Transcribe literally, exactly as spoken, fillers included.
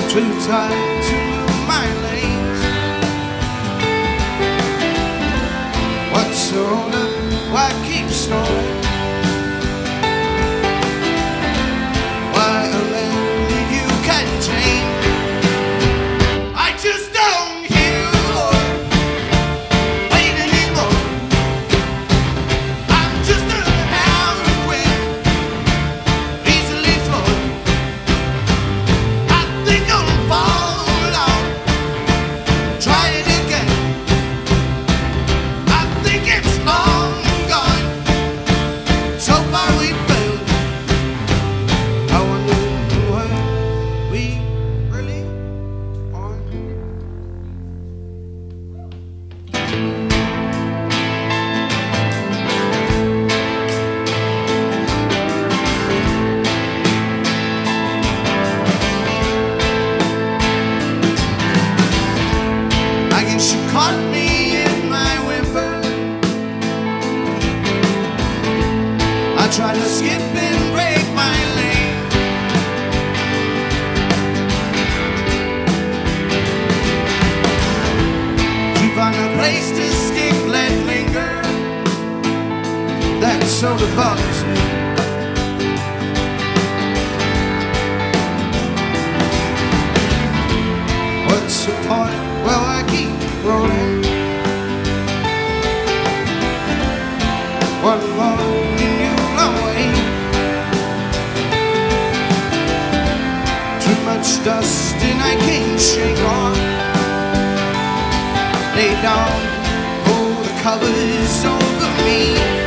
too tired to move my legs. What's the hold up? Why keep snoring? Why a man that you can change? I just don't hear or wait anymore. I'm just a heroin, easily floored. I think I'll fall out, try it again. I think it's long gone, so far we failed. I wonder where we really are. I guess you caught me in my whimper. I tried to skip and break my lane. Keep on a place to stick, let linger. That sort of bothers me. What's the point? Well, I keep rolling. One more and you're away. Too much dust and I can't shake on. Lay down, pull the covers over me.